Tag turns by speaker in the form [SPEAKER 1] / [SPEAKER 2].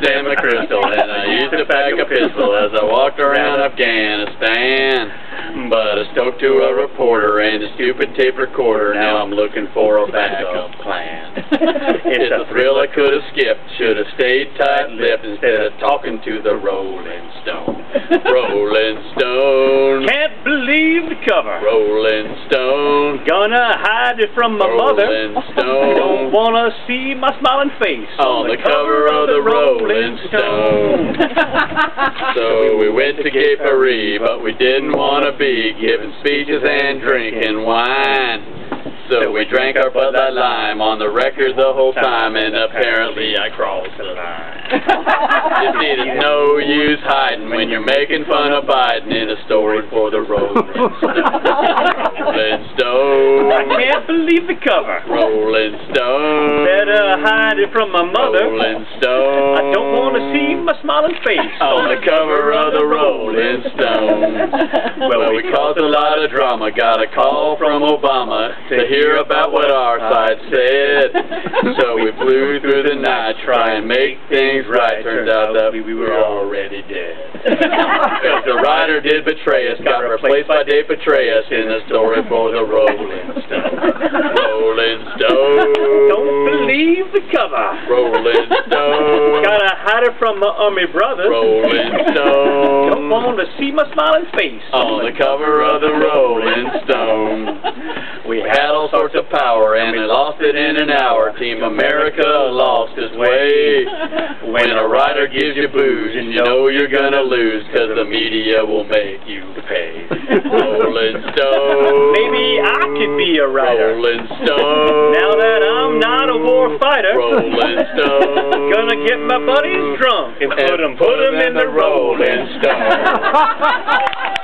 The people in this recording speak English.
[SPEAKER 1] Stan McChrystal, and I used to pack a pistol as I walked around Afghanistan. But I spoke to a reporter and a stupid tape recorder. Now I'm looking for a backup plan. It's a thrill I could have skipped. Should have stayed tight-lipped instead of talking to the Rolling Stone. Rolling Stone.
[SPEAKER 2] Can't believe the cover.
[SPEAKER 1] Rolling Stone.
[SPEAKER 2] Gonna hide it from my mother.
[SPEAKER 1] Rolling Stone.
[SPEAKER 2] Don't wanna see my smiling face
[SPEAKER 1] on the cover of the Rolling Stone. So we went to Gay Paris, but we didn't want to be giving speeches and drinking wine. So we drank our Bud Light Lime on the record the whole time, and apparently I crossed the line. You see, there's no use hiding when you're making fun of Biden in a story for the Rolling Stone. Rolling Stone.
[SPEAKER 2] I can't believe the cover.
[SPEAKER 1] Rolling Stone.
[SPEAKER 2] Better hide it from my mother.
[SPEAKER 1] Rolling Stone.
[SPEAKER 2] I don't want to see my smiling face
[SPEAKER 1] on the cover of the Rolling Stone. Well, we caused a lot of drama. Got a call from Obama to hear about what our side said. So we flew through the night, try and make things right. Turns out that we were already dead. Because the writer did betray us, got replaced by Dave Petraeus in the story for the Rolling Stone. Rolling Stone.
[SPEAKER 2] Don't believe the cover.
[SPEAKER 1] Rolling Stone.
[SPEAKER 2] Gotta hide it from my army brother.
[SPEAKER 1] Rolling Stone.
[SPEAKER 2] Don't want to see my smiling face
[SPEAKER 1] on the cover of the Rolling Stone. We had all sorts of power and we lost it in an hour. Team America lost its way. When a writer gives you booze and you know you're gonna lose, cause the media will make you pay. Rolling Stone.
[SPEAKER 2] Maybe I could be a writer.
[SPEAKER 1] Rolling Stone.
[SPEAKER 2] Now that I'm not a war fighter.
[SPEAKER 1] Rolling Stone.
[SPEAKER 2] Gonna get my buddies drunk and put them in the Rolling Stone.